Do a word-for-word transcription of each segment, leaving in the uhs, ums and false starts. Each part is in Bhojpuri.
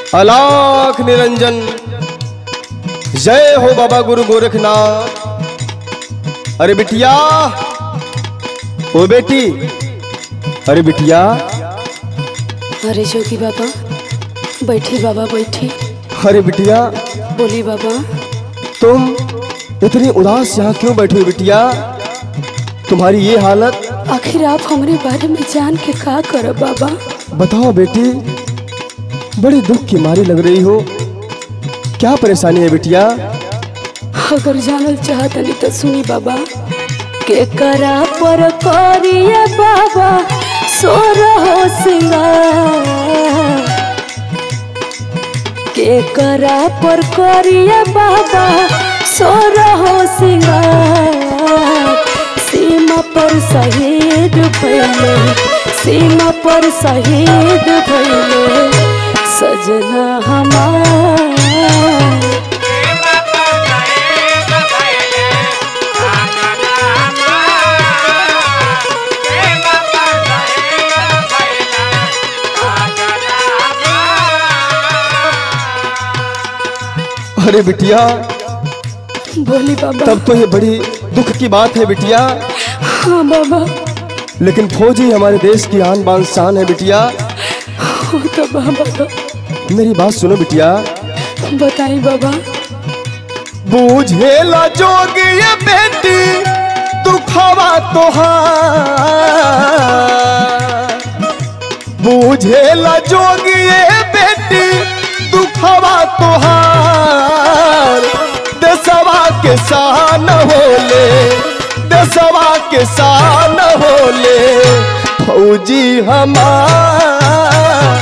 अलाख निरंजन। जय हो बाबा गुरु गोरखनाथ। अरे बिटिया, ओ बेटी, अरे बिटिया। अरे जोगी बाबा, बैठी बाबा बैठी। अरे बिटिया, बोली बाबा। तुम इतनी उदास यहाँ क्यों बैठी हो बिटिया? तुम्हारी ये हालत। आखिर आप हमारे बारे में जान के का करो बाबा? बताओ बेटी, बड़ी दुख की मारी लग रही हो, क्या परेशानी है बिटिया? अगर जानल चाहते नहीं तो सुनी बाबा। के करा पर करिए बाबा सो रहो सिंगार, के करा पर करिए बाबा सो रहो सिंगार। सीमा पर शहीद भइले, सीमा पर शहीद भइले सजना हमार। अरे बिटिया, बोली बाबा। तब तो ये बड़ी दुख की बात है बिटिया। हाँ बाबा। लेकिन फौजी हमारे देश की आन बान शान है बिटिया। हाँ तो बाबा। मेरी बात सुनो बिटिया। बताई बाबा। बूझेला जोगी ये बेटी दुखवा तोहार, बूझेला जोगी ये बेटी दुखवा तोहार। देशवा के शान होले, देशवा के शान होले फौजी हमार।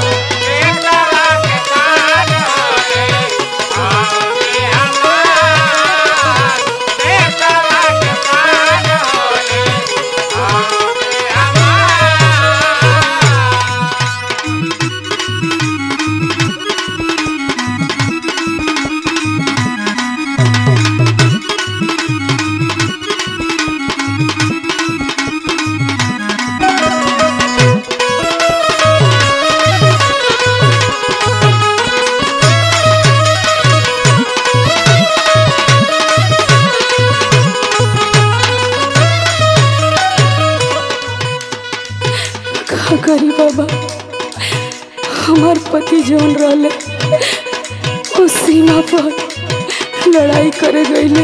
करी बाबा, हमार पति जौन रहले उस सीमा पर लड़ाई करे गईले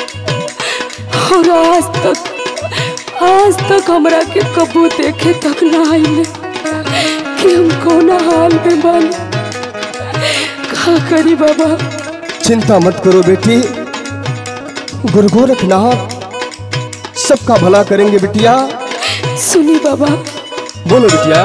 और आज तक आज तक हमरा के कबू देखे तक ना आइले कि हम कौन हाल में बानी। का करी बाबा? चिंता मत करो बेटी, गुरु गोरखनाथ सबका भला करेंगे बिटिया। सुनी बाबा। बोलो बिटिया।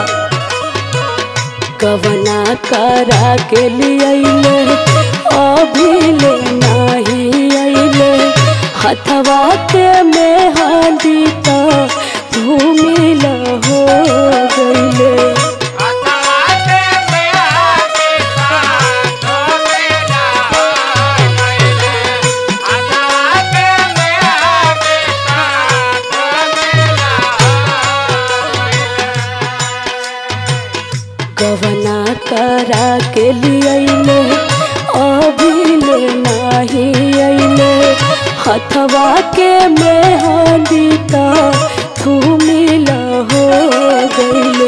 कवना करा के लिए अभी ले नहीं आइले, हथवा के में हांडी तो घूमिल हो गईले। कवना करा के लिए अभी ले नहीं आइले, हथवा के में हांडी तो घूमिल हो गईले।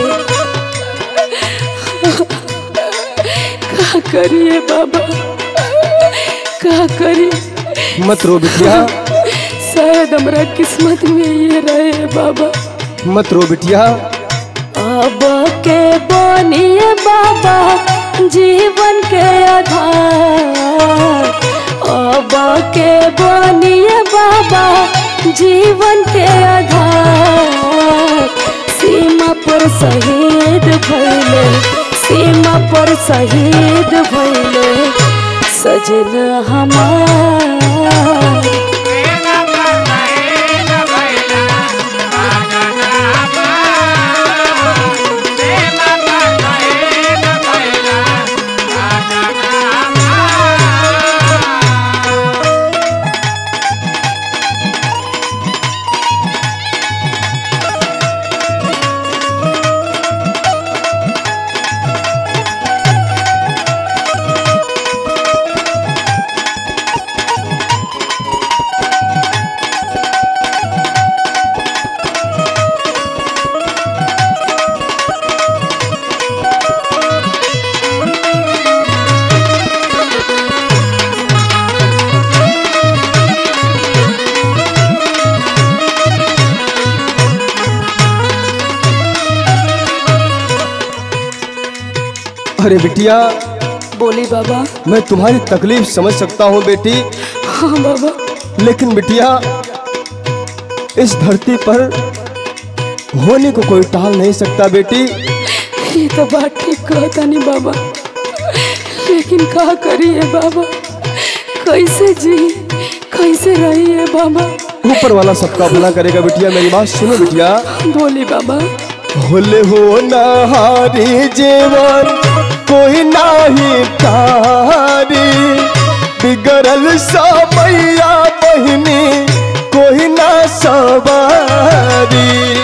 का करिए बाबा, का करी? मत रो बिटिया। शायद हमरा किस्मत में ये रहे बाबा। मत रो बिटिया। अब के बनिए बाबा जीवन के आधार, अब के बनिए बाबा जीवन के आधार। सीमा पर शहीद भइले, सीमा पर शहीद भइले सजना हमार। अरे बिटिया, बोली बाबा। मैं तुम्हारी तकलीफ समझ सकता हूँ बेटी। हाँ बाबा। लेकिन बिटिया, इस धरती पर होने को कोई टाल नहीं सकता बेटी। ये तो बात ठीक कहता नहीं बाबा, लेकिन क्या करिए बाबा, कैसे जी कैसे रहिए बाबा। ऊपर वाला सबका भला करेगा बिटिया। मेरी बात सुनो बिटिया। बोली बाबा। होले हो नहारी जीवन कोई नाही तारी, बिगड़ल समैया बहिनी कोई ना सवारी।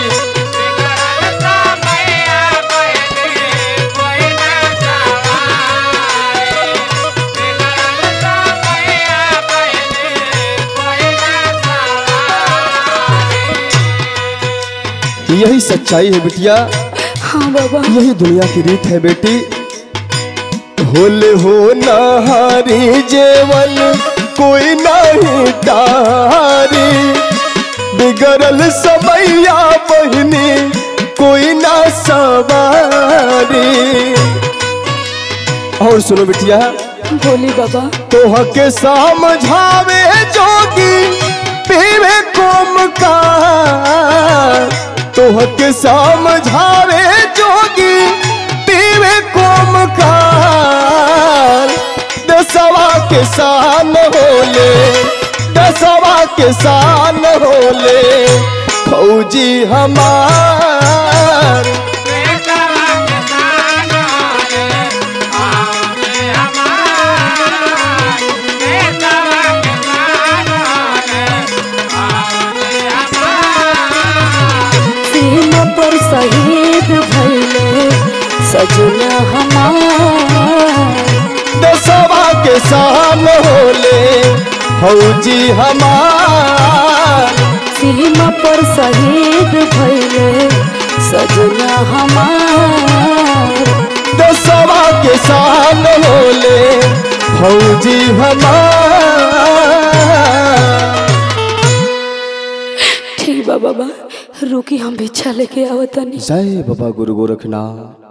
यही सच्चाई है बिटिया। हाँ बाबा। यही दुनिया की रीत है बेटी। होले हो नहारी जीवन कोई नहीं तारी, बिगड़ल समैया बहिनी कोई ना सवारी। और सुनो बिटिया। बोली बाबा। तोह के समझावे जोगी पीवे कोम का, तोह के समझावे जोगी पीवे कोम का। दसवा के शान होले, दसवा के शान होले फौजी हमार। सीमा पर शहीद भइले सजना हमार। दसवा के शान होले फौजी हमार। सीमा पर शहीद भइले सजना हमार। दसवा के शान होले फौजी हमार। ठीक बा बाबा, रुकी हम भिक्षा लेके आवतनी। जय बाबा गुरु गोरखनाथ।